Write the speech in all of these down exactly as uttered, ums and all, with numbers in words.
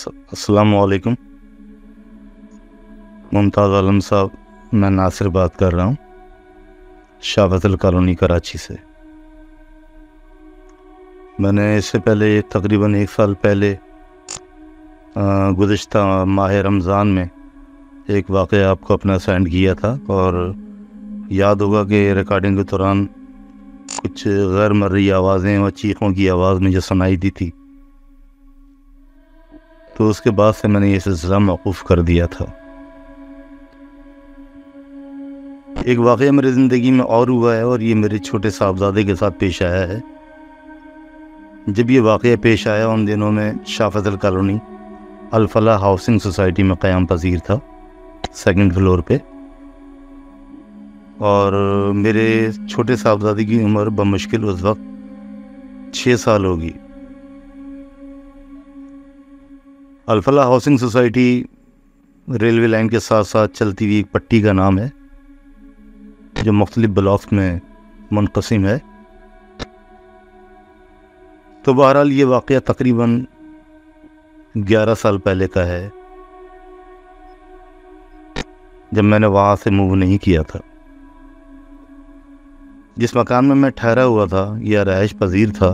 अस्सलाम वालेकुम। मुमताज़ आलम साहब, मैं नासिर बात कर रहा हूँ शाह फैसल कॉलोनी कराची से। मैंने इससे पहले तकरीबन एक साल पहले गुज़िश्ता माह रमज़ान में एक वाक़या आपको अपना सेंड किया था, और याद होगा कि रिकॉर्डिंग के दौरान कुछ गैर मर्री आवाज़ें और चीखों की आवाज़ मुझे सुनाई दी थी। तो उसके बाद से मैंने ये सिलसिला मौकूफ़ कर दिया था। एक वाक़या मेरी ज़िंदगी में और हुआ है, और ये मेरे छोटे साहबजादे के साथ पेश आया है। जब ये वाक़या पेश आया उन दिनों में Shah Faisal colony Al-Falah housing society में क़याम पज़ीर था, सेकंड फ्लोर पे, और मेरे छोटे साहबजादे की उम्र बमुश्किल उस वक्त छः साल होगी। Al-Falah housing society railway line के साथ साथ चलती हुई एक पट्टी का नाम है जो मुख्तलिफ ब्लॉक्स में मुनक़सिम है। तो बहरहाल ये वाक़या तकरीबन ग्यारह साल पहले का है, जब मैंने वहाँ से मूव नहीं किया था। जिस मकान में मैं ठहरा हुआ था या रहायश पजीर था,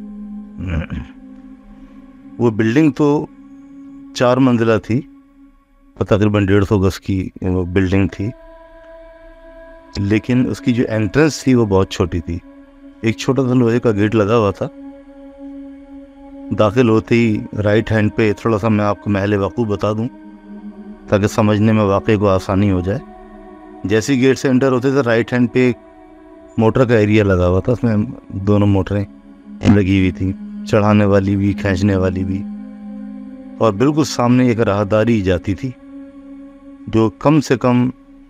वो बिल्डिंग तो चार मंजिला थी, तकरीबन डेढ़ सौ गज की वो बिल्डिंग थी, लेकिन उसकी जो एंट्रेंस थी वो बहुत छोटी थी। एक छोटा सा लोहे का गेट लगा हुआ था। दाखिल होते ही राइट हैंड पे, थोड़ा सा मैं आपको महल वक़ूफ़ बता दूं ताकि समझने में वाक़े को आसानी हो जाए। जैसे ही गेट से एंटर होते थे, राइट हैंड पे एक मोटर का एरिया लगा हुआ था, उसमें दोनों मोटरें लगी हुई थी, चढ़ाने वाली भी खींचने वाली भी, और बिल्कुल सामने एक राहदारी जाती थी जो कम से कम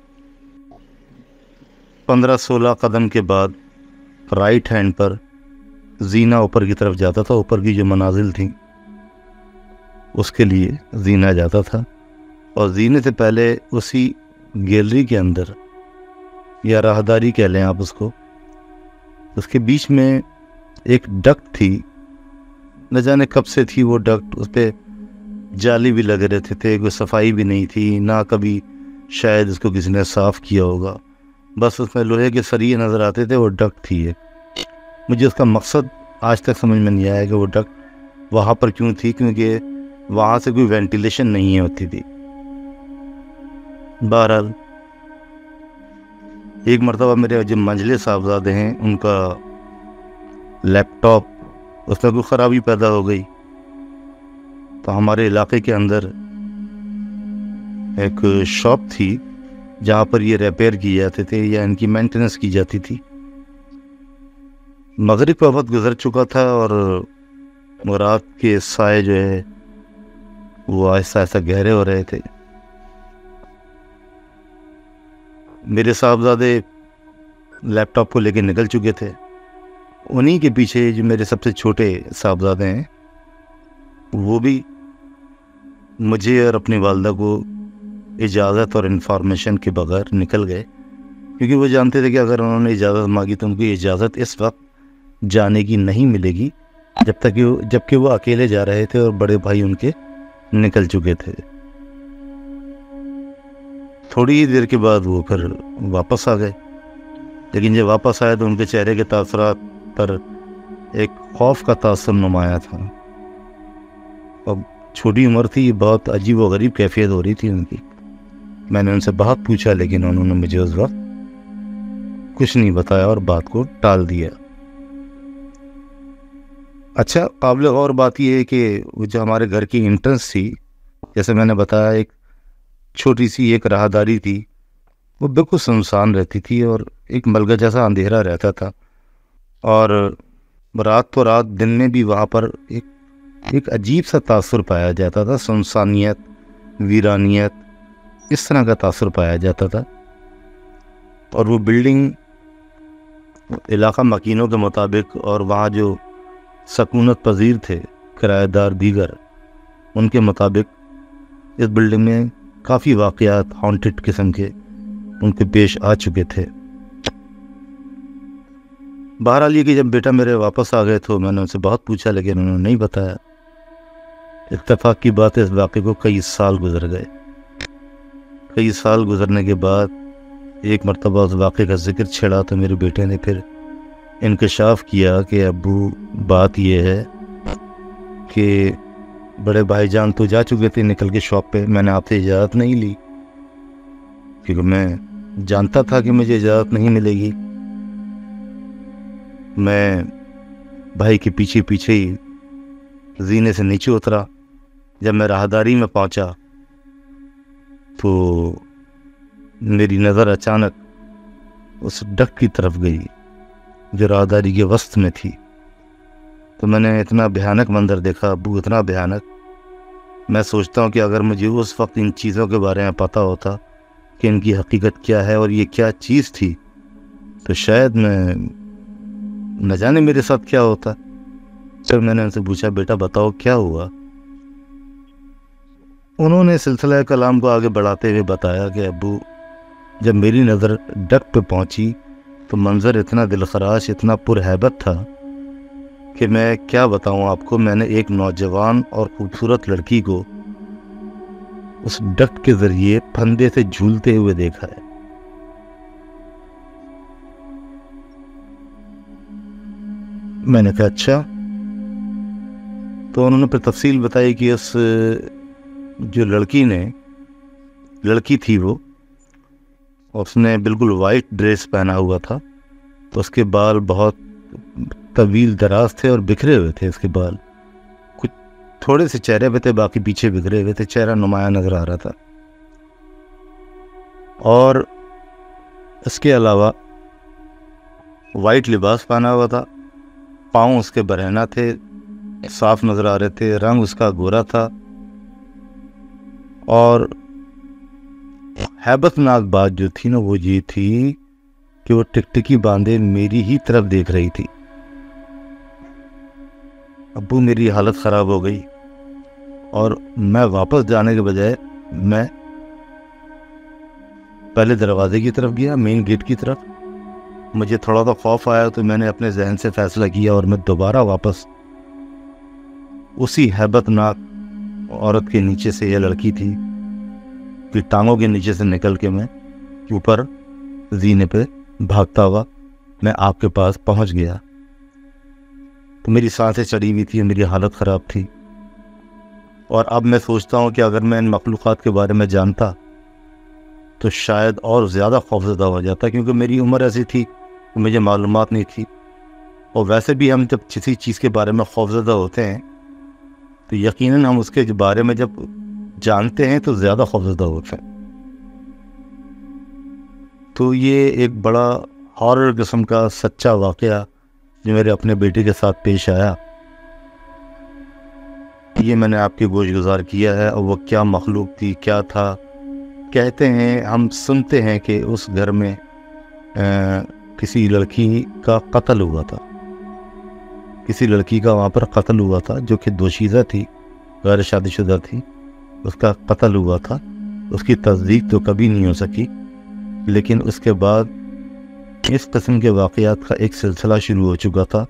पंद्रह सोलह कदम के बाद राइट हैंड पर जीना ऊपर की तरफ जाता था। ऊपर की जो मनाजिल थी उसके लिए जीना जाता था, और जीने से पहले उसी गैलरी के अंदर, या राहदारी कह लें आप उसको, उसके बीच में एक डक्ट थी। न जाने कब से थी वो डक्ट, उस पर जाली भी लगे रहते थे, कोई सफाई भी नहीं थी, ना कभी शायद उसको किसी ने साफ़ किया होगा, बस उसमें लोहे के सरिये नज़र आते थे। वो डक्ट थी एक। मुझे उसका मकसद आज तक समझ में नहीं आया कि वो डक्ट वहाँ पर क्यों थी, क्योंकि वहाँ से कोई वेंटिलेशन नहीं होती थी। बहरहाल एक मरतबा मेरे जो मंझले साहबजादे हैं, उनका लैपटॉप उसमें कोई ख़राबी पैदा हो गई, तो हमारे इलाके के अंदर एक शॉप थी जहाँ पर ये रिपेयर किए जाते थे या इनकी मेंटेनेंस की जाती थी। मगरिब का वक्त गुजर चुका था, और रात के साए जो है वो आहिस्ता आहिस्ता गहरे हो रहे थे। मेरे साहबजादे लैपटॉप को लेकर निकल चुके थे। उन्हीं के पीछे जो मेरे सबसे छोटे साहबजादे हैं, वो भी मुझे और अपनी वालदा को इजाज़त और इन्फॉर्मेशन के बगैर निकल गए, क्योंकि वो जानते थे कि अगर उन्होंने इजाज़त मांगी तो उनको इजाज़त इस वक्त जाने की नहीं मिलेगी, जब तक कि वो जबकि वो अकेले जा रहे थे और बड़े भाई उनके निकल चुके थे। थोड़ी ही देर के बाद वो फिर वापस आ गए, लेकिन जब वापस आए तो उनके चेहरे के तासुरात पर एक खौफ का तासुर नुमाया था। अब छोटी उम्र थी, बहुत अजीब व गरीब कैफियत हो रही थी उनकी। मैंने उनसे बहुत पूछा, लेकिन उन्होंने मुझे उस वक्त कुछ नहीं बताया और बात को टाल दिया। अच्छा, काबिल गौर बात यह है कि वो जो हमारे घर की एंट्रेंस थी, जैसे मैंने बताया, एक छोटी सी एक राहदारी थी, वो बिल्कुल सुनसान रहती थी और एक मलगा जैसा अंधेरा रहता था, और रात तो रात, दिन में भी वहाँ पर एक एक अजीब सा तासुर पाया जाता था। सुनसानियत, वीरानियत, इस तरह का तासुर पाया जाता था। और वो बिल्डिंग इलाका मकीनों के मुताबिक, और वहाँ जो सकूनत पजीर थे किराएदार दीगर, उनके मुताबिक इस बिल्डिंग में काफ़ी वाक़यात हॉन्टेड किस्म के उनके पेश आ चुके थे। बहरहाल ये कि जब बेटा मेरे वापस आ गए तो मैंने उनसे बहुत पूछा, लेकिन उन्होंने नहीं बताया। اتفاق کی بات ہے اس واقعے کو کئی سال گزر گئے. کئی سال گزرنے کے بعد ایک مرتبہ اس واقعے کا ذکر چھڑا تو میرے بیٹے نے پھر انکشاف کیا کہ ابو بات یہ ہے کہ بڑے بھائی جان تو جا چکے تھے نکل کے شاپ پہ, میں نے آپ سے اجازت نہیں لی کیونکہ میں جانتا تھا کہ مجھے اجازت نہیں ملے گی. میں بھائی کے پیچھے پیچھے ہی زینے سے نیچے اترا. جب میں راہداری میں پہنچا تو میری نظر اچانک اس ڈک کی طرف گئی جو راہداری کے وسط میں تھی. تو میں نے اتنا بھیانک منظر دیکھا ابو, اتنا بھیانک. میں سوچتا ہوں کہ اگر مجھے اس وقت ان چیزوں کے بارے میں پتہ ہوتا کہ ان کی حقیقت کیا ہے اور یہ کیا چیز تھی تو شاید میں نہ جانے میرے ساتھ کیا ہوتا. پھر میں نے ان سے پوچھا بیٹا بتاؤ کیا ہوا. انہوں نے سلسلہ کلام کو آگے بڑھاتے ہوئے بتایا کہ ابو جب میری نظر ڈک پہ پہنچی تو منظر اتنا دلخراش, اتنا پرہیبت تھا کہ میں کیا بتاؤں آپ کو. میں نے ایک نوجوان اور خوبصورت لڑکی کو اس ڈک کے ذریعے پھندے سے جھولتے ہوئے دیکھا ہے. میں نے کہا اچھا. تو انہوں نے پھر تفصیل بتائی کہ اس جو لڑکی نے لڑکی تھی وہ اس نے بالکل وائٹ ڈریس پہنا ہوا تھا. تو اس کے بال بہت طویل دراز تھے اور بکھرے ہوئے تھے. اس کے بال کچھ تھوڑے سے چہرے پہ تھے, باقی پیچھے بکھرے ہوئے تھے. چہرہ نمایاں نظر آ رہا تھا. اور اس کے علاوہ وائٹ لباس پہنا ہوا تھا. پاؤں اس کے برہنہ تھے, صاف نظر آ رہے تھے. رنگ اس کا گورا تھا. اور ہیبت ناک بات جو تھی نا وہ یہ تھی کہ وہ ٹکٹکی باندھے میری ہی طرف دیکھ رہی تھی. ابو میری حالت خراب ہو گئی اور میں واپس جانے کے بجائے میں پہلے دروازے کی طرف گیا, مین گیٹ کی طرف. مجھے تھوڑا سا خوف آیا تو میں نے اپنے ذہن سے فیصلہ کیا اور میں دوبارہ واپس اسی ہیبت ناک عورت کے نیچے سے, یہ لڑکی تھی کہ ٹانگوں کے نیچے سے نکل کے میں اوپر زینے پہ بھاگتا ہوا میں آپ کے پاس پہنچ گیا. تو میری سانسیں چڑھی ہوئی تھی, میری حالت خراب تھی. اور اب میں سوچتا ہوں کہ اگر میں ان مخلوقات کے بارے میں جانتا تو شاید اور زیادہ خوفزدہ ہو جاتا, کیونکہ میری عمر ایسی تھی کہ مجھے معلومات نہیں تھی. اور ویسے بھی ہم جب کسی چیز کے بارے میں خوفزدہ ہوتے ہیں تو یقیناً ہم اس کے بارے میں جب جانتے ہیں تو زیادہ خوفزدہ ہوتے ہیں. تو یہ ایک بڑا ہارر قسم کا سچا واقعہ جو میرے اپنے بیٹے کے ساتھ پیش آیا, یہ میں نے آپ کے گوش گزار کیا ہے. اور وہ کیا مخلوق تھی, کیا تھا. کہتے ہیں, ہم سنتے ہیں کہ اس گھر میں کسی لڑکی کا قتل ہوا تھا. کسی لڑکی کا وہاں پر قتل ہوا تھا جو کہ دوشیزہ تھی, غیر شادی شدہ تھی. اس کا قتل ہوا تھا. اس کی تصدیق تو کبھی نہیں ہو سکی, لیکن اس کے بعد اس قسم کے واقعات کا ایک سلسلہ شروع ہو چکا تھا.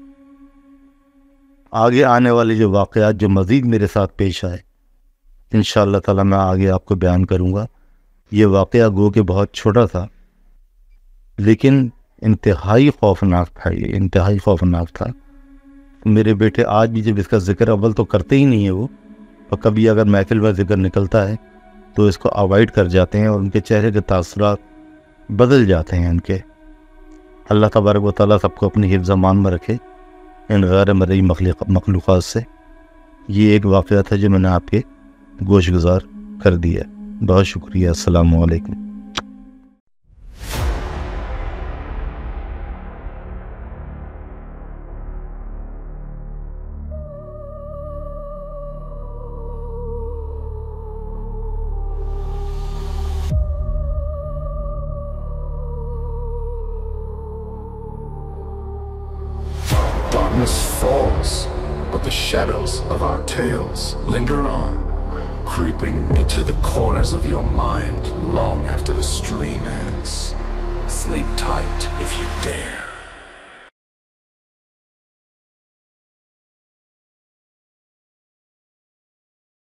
آگے آنے والے جو واقعات جو مزید میرے ساتھ پیش آئے انشاءاللہ تعالی میں آگے آپ کو بیان کروں گا. یہ واقعہ گو کہ بہت چھوٹا تھا لیکن انتہائی خوفناک تھا. یہ انتہائی خوفناک تھا. میرے بیٹے آج بھی جب اس کا ذکر اول تو کرتے ہی نہیں ہے وہ, اور کبھی اگر محفل میں ذکر نکلتا ہے تو اس کو اوائڈ کر جاتے ہیں اور ان کے چہرے کے تاثرات بدل جاتے ہیں ان کے. اللہ تبارک و تعالیٰ سب کو اپنی حفظ امان میں رکھے ان غیر مرئی مخلوقات سے. یہ ایک واقعہ تھا جو میں نے آپ کے گوش گزار کر دیا. بہت شکریہ. السلام علیکم. Darkness falls, but the shadows of our tales linger on, creeping into the corners of your mind long after the stream ends. Sleep tight if you dare.